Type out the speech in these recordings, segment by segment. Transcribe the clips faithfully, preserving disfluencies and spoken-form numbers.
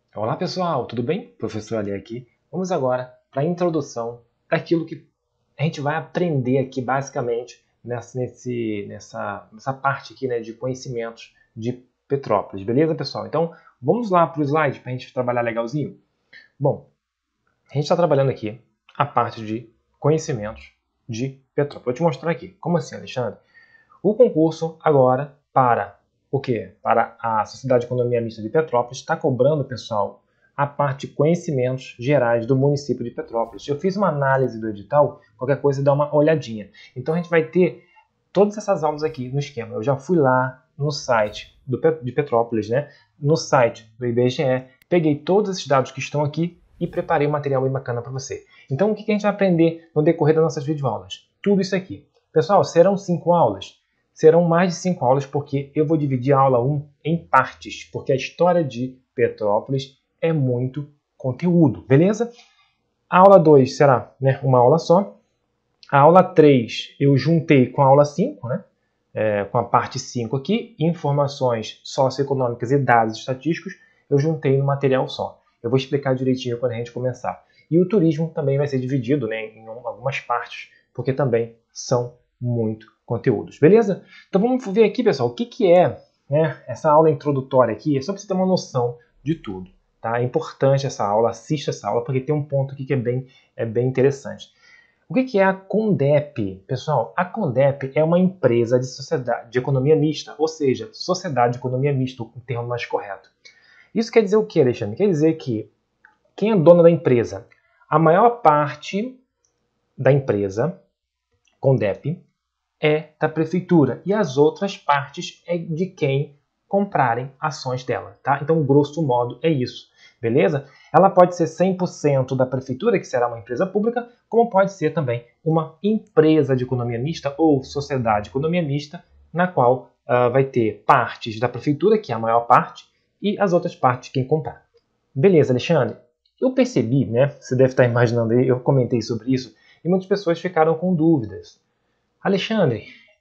Olá pessoal, tudo bem? Professor Ali aqui. Vamos agora para a introdução daquilo que a gente vai aprender aqui basicamente nessa, nesse, nessa, nessa parte aqui, né, de conhecimentos de Petrópolis, beleza pessoal? Então vamos lá para o slide para a gente trabalhar legalzinho? Bom, a gente está trabalhando aqui a parte de conhecimentos de Petrópolis. Vou te mostrar aqui. Como assim, Alexandre? O concurso agora para o quê? Para a Sociedade de Economia Mista de Petrópolis está cobrando, pessoal, a parte de conhecimentos gerais do município de Petrópolis. Eu fiz uma análise do edital, qualquer coisa dá uma olhadinha. Então a gente vai ter todas essas aulas aqui no esquema. Eu já fui lá no site do, de Petrópolis, né? No site do I B G E, peguei todos esses dados que estão aqui e preparei um material bem bacana para você. Então o que a gente vai aprender no decorrer das nossas videoaulas? Tudo isso aqui. Pessoal, serão cinco aulas? Serão mais de cinco aulas, porque eu vou dividir a aula um em partes, porque a história de Petrópolis é muito conteúdo, beleza? A aula dois será, né, uma aula só. A aula três eu juntei com a aula cinco, né, é, com a parte cinco aqui, informações socioeconômicas e dados estatísticos, eu juntei no material só. Eu vou explicar direitinho quando a gente começar. E o turismo também vai ser dividido, né, em algumas partes, porque também são muito conteúdos, beleza? Então vamos ver aqui, pessoal, o que, que é, né, essa aula introdutória aqui, é só para você ter uma noção de tudo, tá? É importante essa aula, assista essa aula, porque tem um ponto aqui que é bem, é bem interessante. O que, que é a Condep? Pessoal, a Condep é uma empresa de sociedade de economia mista, ou seja, sociedade de economia mista, o termo mais correto. Isso quer dizer o que, Alexandre? Quer dizer que quem é dono da empresa? A maior parte da empresa, Condep, é da prefeitura e as outras partes é de quem comprarem ações dela, tá? Então, grosso modo, é isso, beleza? Ela pode ser cem por cento da prefeitura, que será uma empresa pública, como pode ser também uma empresa de economia mista ou sociedade de economia mista, na qual uh, vai ter partes da prefeitura, que é a maior parte, e as outras partes quem comprar. Beleza, Alexandre? Eu percebi, né? Você deve estar imaginando aí, eu comentei sobre isso, e muitas pessoas ficaram com dúvidas. Alexandre,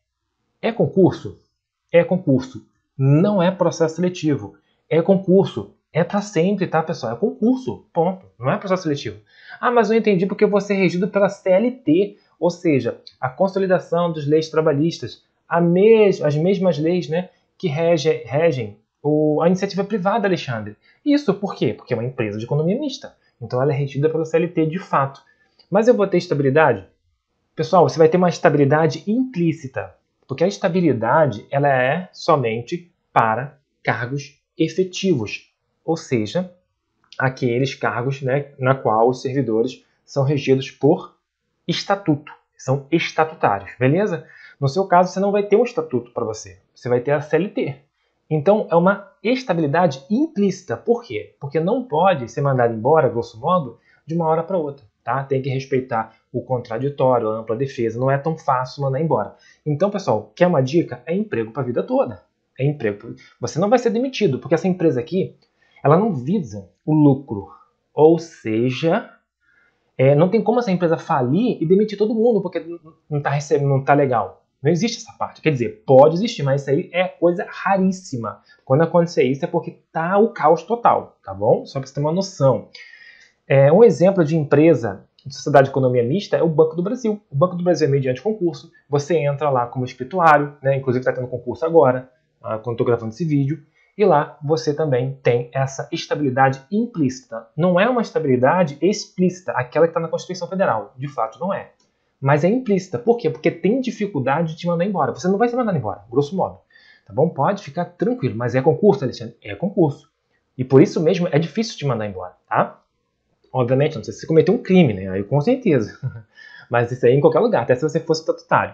é concurso? É concurso. Não é processo seletivo. É concurso. É para sempre, tá, pessoal? É concurso. Ponto. Não é processo seletivo. Ah, mas eu entendi porque eu vou ser regido pela C L T, ou seja, a consolidação das leis trabalhistas, a mes as mesmas leis, né, que rege regem o, a iniciativa privada, Alexandre. Isso por quê? Porque é uma empresa de economia mista. Então ela é regida pela C L T de fato. Mas eu vou ter estabilidade? Pessoal, você vai ter uma estabilidade implícita, porque a estabilidade ela é somente para cargos efetivos, ou seja, aqueles cargos, né, na qual os servidores são regidos por estatuto, são estatutários, beleza? No seu caso, você não vai ter um estatuto para você, você vai ter a C L T. Então, é uma estabilidade implícita. Por quê? Porque não pode ser mandado embora, grosso modo, de uma hora para outra. Tá? Tem que respeitar o contraditório, a ampla defesa. Não é tão fácil mandar embora. Então, pessoal, quer uma dica? É emprego para a vida toda. É emprego. Você não vai ser demitido, porque essa empresa aqui, ela não visa o lucro. Ou seja, é, não tem como essa empresa falir e demitir todo mundo, porque não está recebendo, não está legal. Não existe essa parte. Quer dizer, pode existir, mas isso aí é coisa raríssima. Quando acontecer isso é porque tá o caos total, tá bom? Só para você ter uma noção. É, um exemplo de empresa de sociedade de economia mista é o Banco do Brasil. O Banco do Brasil é mediante concurso. Você entra lá como escrituário, né? Inclusive está tendo concurso agora, quando estou gravando esse vídeo. E lá você também tem essa estabilidade implícita. Não é uma estabilidade explícita, aquela que está na Constituição Federal. De fato, não é. Mas é implícita. Por quê? Porque tem dificuldade de te mandar embora. Você não vai ser mandado embora, grosso modo. Tá bom? Pode ficar tranquilo. Mas é concurso, Alexandre? É concurso. E por isso mesmo é difícil te mandar embora, tá? Obviamente, não sei se você cometeu um crime, né? Aí com certeza. Mas isso aí em qualquer lugar, até se você fosse estatutário.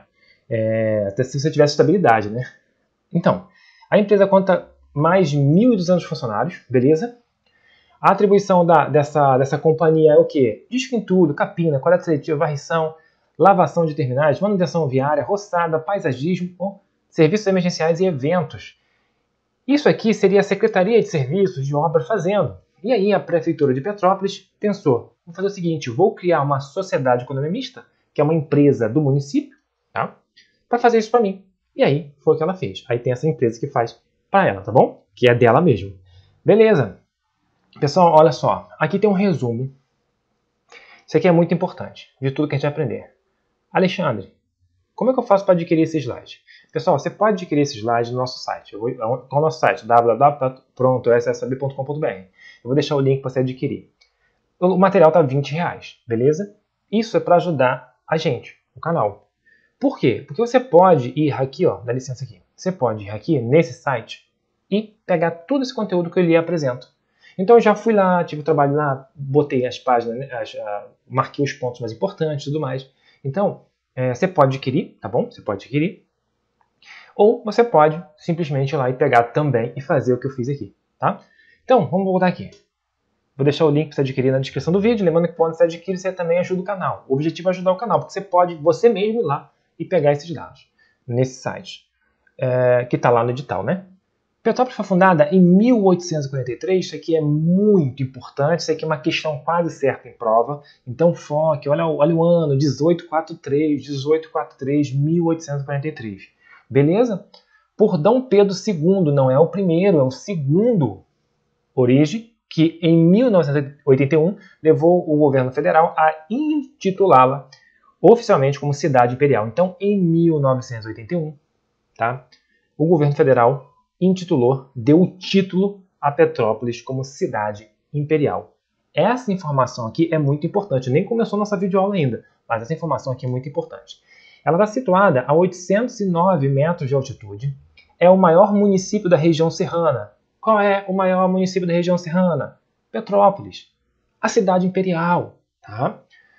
É, até se você tivesse estabilidade, né? Então, a empresa conta mais de mil e duzentos funcionários, beleza? A atribuição da, dessa, dessa companhia é o quê? Desquintudo, capina, coleta seletiva, varrição, lavação de terminais, manutenção viária, roçada, paisagismo, serviços emergenciais e eventos. Isso aqui seria a Secretaria de Serviços de Obras fazendo. E aí a Prefeitura de Petrópolis pensou, vou fazer o seguinte, vou criar uma sociedade de economia mista, que é uma empresa do município, tá? Para fazer isso para mim. E aí foi o que ela fez. Aí tem essa empresa que faz para ela, tá bom? Que é dela mesmo. Beleza. Pessoal, olha só, aqui tem um resumo. Isso aqui é muito importante, de tudo que a gente vai aprender. Alexandre, como é que eu faço para adquirir esse slide? Pessoal, você pode adquirir esse slide no nosso site. Eu vou, no nosso site, w w w ponto pronto s s a b ponto com ponto b r. Eu vou deixar o link para você adquirir. O material está vinte reais, beleza? Isso é para ajudar a gente, o canal. Por quê? Porque você pode ir aqui, ó, dá licença aqui. Você pode ir aqui nesse site e pegar todo esse conteúdo que eu lhe apresento. Então eu já fui lá, tive o trabalho lá, botei as páginas, né, as, a, marquei os pontos mais importantes e tudo mais. Então, é, você pode adquirir, tá bom? Você pode adquirir. Ou você pode simplesmente ir lá e pegar também e fazer o que eu fiz aqui, tá? Então, vamos voltar aqui. Vou deixar o link para você adquirir na descrição do vídeo. Lembrando que quando você adquire, você também ajuda o canal. O objetivo é ajudar o canal, porque você pode, você mesmo ir lá e pegar esses dados nesse site, é, que está lá no edital, né? Petrópolis foi fundada em mil oitocentos e quarenta e três, isso aqui é muito importante, isso aqui é uma questão quase certa em prova, então foque, olha, olha o ano, dezoito quarenta e três, dezoito quarenta e três, mil oitocentos e quarenta e três, beleza? Por Dom Pedro segundo, não é o primeiro, é o segundo origem, que em mil novecentos e oitenta e um levou o governo federal a intitulá-la oficialmente como cidade imperial. Então, em mil novecentos e oitenta e um, tá, o governo federal intitulou, deu o título a Petrópolis como cidade imperial. Essa informação aqui é muito importante, nem começou nossa videoaula ainda, mas essa informação aqui é muito importante. Ela está situada a oitocentos e nove metros de altitude, é o maior município da região serrana. Qual é o maior município da região serrana? Petrópolis, a cidade imperial, tá?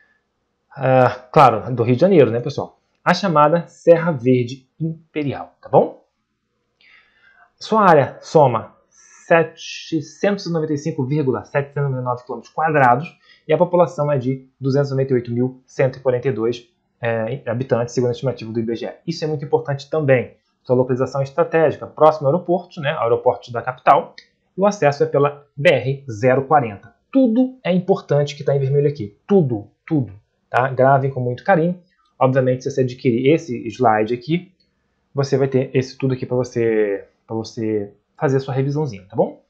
Ah, claro, do Rio de Janeiro, né, pessoal? A chamada Serra Verde Imperial, tá bom? Sua área soma setecentos e noventa e cinco vírgula setecentos e noventa e nove quilômetros quadrados e a população é de duzentos e noventa e oito mil cento e quarenta e dois é, habitantes, segundo a estimativa do I B G E. Isso é muito importante também. Sua localização estratégica, próximo ao aeroporto, né, aeroporto da capital, e o acesso é pela B R zero quarenta. Tudo é importante que está em vermelho aqui. Tudo, tudo. Tá? Gravem com muito carinho. Obviamente, se você adquirir esse slide aqui, você vai ter esse tudo aqui para você, para você fazer a sua revisãozinha, tá bom?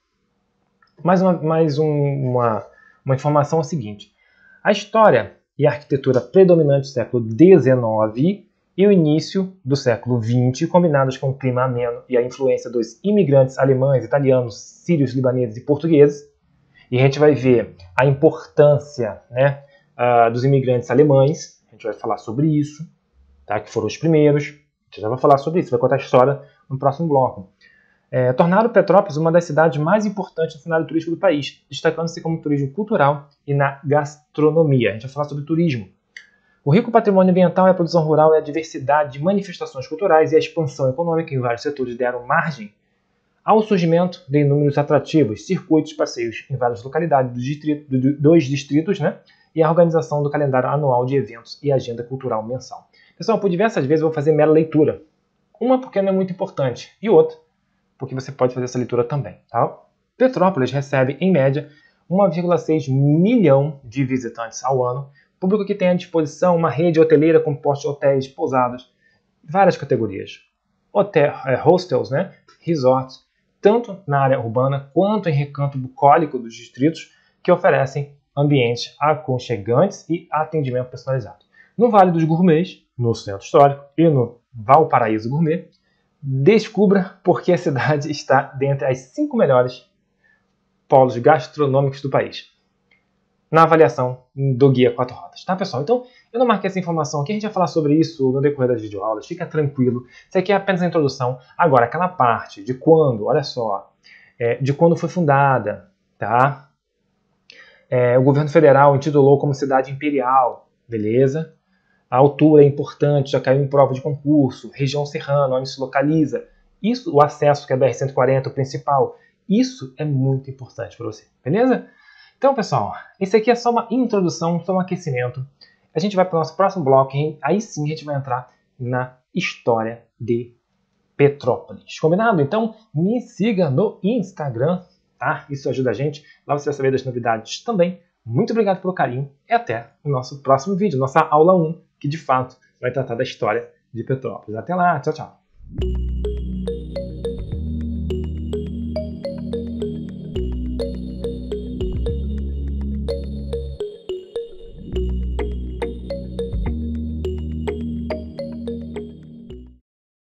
Mais uma, mais um, uma, uma informação é o seguinte. A história e a arquitetura predominante do século dezenove e o início do século vinte, combinados com o clima ameno e a influência dos imigrantes alemães, italianos, sírios, libaneses e portugueses. E a gente vai ver a importância, né, uh, dos imigrantes alemães. A gente vai falar sobre isso, tá, que foram os primeiros. A gente já vai falar sobre isso, vai contar a história no próximo bloco. É, tornaram Petrópolis uma das cidades mais importantes no cenário turístico do país, destacando-se como turismo cultural e na gastronomia. A gente vai falar sobre turismo. O rico patrimônio ambiental e a produção rural e a diversidade de manifestações culturais e a expansão econômica em vários setores deram margem ao surgimento de inúmeros atrativos, circuitos, passeios em várias localidades dos distritos, dos distritos, né? E a organização do calendário anual de eventos e agenda cultural mensal. Pessoal, por diversas vezes eu vou fazer mera leitura. Uma porque não é muito importante e outra porque você pode fazer essa leitura também. Tá? Petrópolis recebe, em média, um vírgula seis milhão de visitantes ao ano, público que tem à disposição uma rede hoteleira composta de hotéis, pousadas, várias categorias. Hotel, é, hostels, né? Resorts, tanto na área urbana quanto em recanto bucólico dos distritos, que oferecem ambientes aconchegantes e atendimento personalizado. No Vale dos Gourmets, no Centro Histórico e no Valparaíso Gourmet, descubra por que a cidade está dentre as cinco melhores polos gastronômicos do país, na avaliação do Guia Quatro Rodas, tá, pessoal? Então, eu não marquei essa informação aqui, a gente vai falar sobre isso no decorrer das videoaulas, fica tranquilo. Isso aqui é apenas a introdução. Agora, aquela parte de quando, olha só, é, de quando foi fundada, tá? É, o governo federal intitulou como cidade imperial, beleza? A altura é importante, já caiu em prova de concurso, região serrana, onde se localiza. Isso, o acesso, que é a B R cento e quarenta, o principal, isso é muito importante para você, beleza? Então, pessoal, isso aqui é só uma introdução, só um aquecimento. A gente vai para o nosso próximo bloco, e aí sim a gente vai entrar na história de Petrópolis. Combinado? Então, me siga no Instagram, tá? Isso ajuda a gente. Lá você vai saber das novidades também. Muito obrigado pelo carinho e até o nosso próximo vídeo, nossa aula um, que de fato vai tratar da história de Petrópolis. Até lá, tchau, tchau!